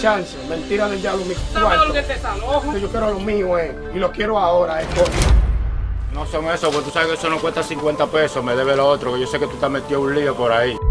chance. Mentira del diablo, mi ¿Sabes cuarto. lo que te desalojo? Que yo quiero lo mío, y lo quiero ahora, coño. No son eso, porque tú sabes que eso no cuesta 50 pesos, me debe lo otro, que yo sé que tú te has metido un lío por ahí.